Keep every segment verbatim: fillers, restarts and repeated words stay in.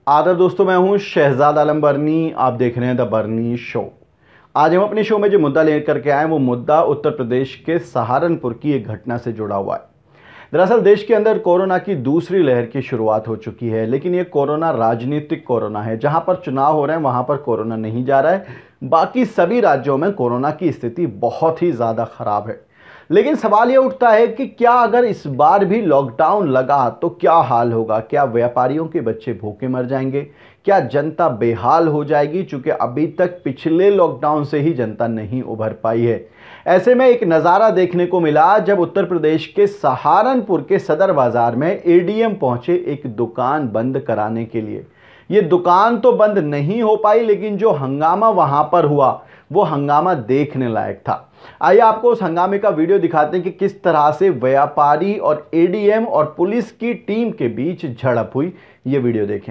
आदर दोस्तों, मैं हूं शहजाद आलम बरनी। आप देख रहे हैं द बरनी शो। आज हम अपने शो में जो मुद्दा लेकर के आए वो मुद्दा उत्तर प्रदेश के सहारनपुर की एक घटना से जुड़ा हुआ है। दरअसल देश के अंदर कोरोना की दूसरी लहर की शुरुआत हो चुकी है, लेकिन ये कोरोना राजनीतिक कोरोना है। जहां पर चुनाव हो रहे हैं वहां पर कोरोना नहीं जा रहा है। बाकी सभी राज्यों में कोरोना की स्थिति बहुत ही ज़्यादा खराब है। लेकिन सवाल ये उठता है कि क्या अगर इस बार भी लॉकडाउन लगा तो क्या हाल होगा? क्या व्यापारियों के बच्चे भूखे मर जाएंगे? क्या जनता बेहाल हो जाएगी? चूंकि अभी तक पिछले लॉकडाउन से ही जनता नहीं उभर पाई है। ऐसे में एक नज़ारा देखने को मिला जब उत्तर प्रदेश के सहारनपुर के सदर बाजार में एडीएम पहुंचे एक दुकान बंद कराने के लिए। ये दुकान तो बंद नहीं हो पाई, लेकिन जो हंगामा वहां पर हुआ वो हंगामा देखने लायक था। आइए आपको उस हंगामे का वीडियो दिखाते हैं कि किस तरह से व्यापारी और एडीएम और पुलिस की टीम के बीच झड़प हुई। ये वीडियो देखें।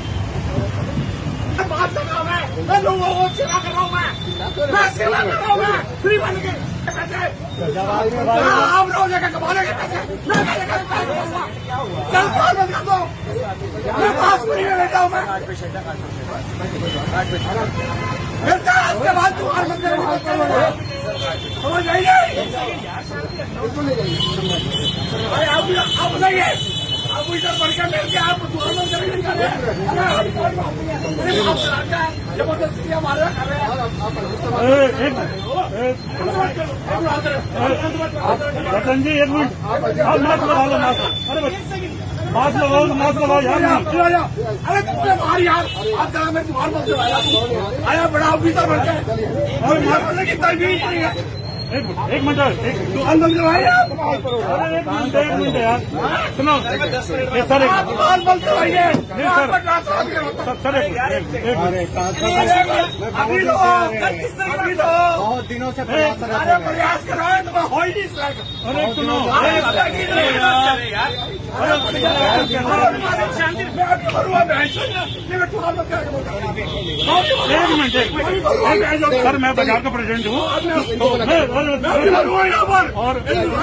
मैं लोगों को सेवा कर रहा हूँ, मैं मैं सेवा कर रहा हूँ, मैं फ्री बन के पैसे आप लोग जगह कमाने के पैसे मैं चल पास बंद कर दो। मैं पास फ्री में बैठा हूँ, मैं मिलता है उसके बाद तुम्हारे मंदिर समझ जाइए। आप नहीं है, आप इधर बढ़कर मिल के आप दुकान मंदिर नहीं कर रहे हैं, जबरदस्ती हमारे कर रहे हैं। रतन जी एक मिनट, आप मास्क लगा लो। मास्क अरे मास्क लगाओ, मास्क लगाओ यार। अरे तुमने बाहर यार आप जरा मैं तुम्हारे मंदिर आया आया बड़ा ऑफिसर बन के और मार करने की तरकीब नहीं है। एक एक मिनट, एक दुकान बंद करवाइए आप। अरे एक मिनट एक मिनट यार, सुनो ये सर एक दुकान बंद करवाइए सर सर अभी लो अभी लो बहुत दिनों से प्रयास कर रहे अरे प्रयास कर रहे हैं तो हो ही नहीं सक। अरे सुनो एक मिनट एक सर, मैं बाजार का प्रेसिडेंट हूँ और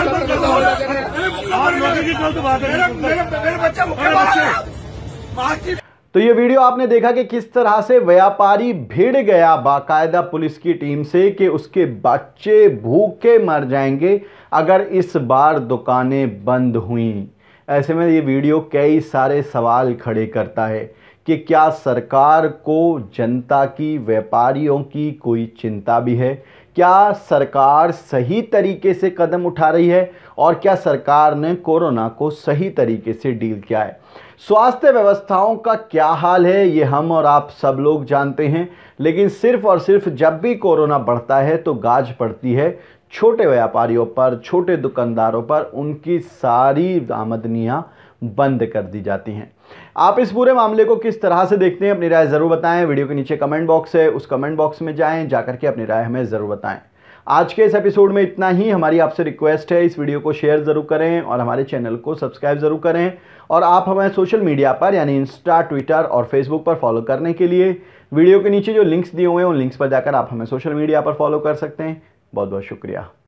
मेरे बच्चे बच्चे तो ये वीडियो आपने देखा कि किस तरह से व्यापारी भिड़ गया बाकायदा पुलिस की टीम से कि उसके बच्चे भूखे मर जाएंगे अगर इस बार दुकानें बंद हुई। ऐसे में ये वीडियो कई सारे सवाल खड़े करता है कि क्या सरकार को जनता की, व्यापारियों की कोई चिंता भी है? क्या सरकार सही तरीके से कदम उठा रही है? और क्या सरकार ने कोरोना को सही तरीके से डील किया है? स्वास्थ्य व्यवस्थाओं का क्या हाल है ये हम और आप सब लोग जानते हैं, लेकिन सिर्फ और सिर्फ जब भी कोरोना बढ़ता है तो गाज पड़ती है छोटे व्यापारियों पर, छोटे दुकानदारों पर। उनकी सारी आमदनियां बंद कर दी जाती हैं। आप इस पूरे मामले को किस तरह से देखते हैं? अपनी राय ज़रूर बताएं। वीडियो के नीचे कमेंट बॉक्स है, उस कमेंट बॉक्स में जाएं, जाकर के अपनी राय हमें ज़रूर बताएं। आज के इस एपिसोड में इतना ही। हमारी आपसे रिक्वेस्ट है इस वीडियो को शेयर ज़रूर करें और हमारे चैनल को सब्सक्राइब ज़रूर करें। और आप हमें सोशल मीडिया पर यानी इंस्टा, ट्विटर और फेसबुक पर फॉलो करने के लिए वीडियो के नीचे जो लिंक्स दिए हुए हैं उन लिंक्स पर जाकर आप हमें सोशल मीडिया पर फॉलो कर सकते हैं। बहुत बहुत शुक्रिया।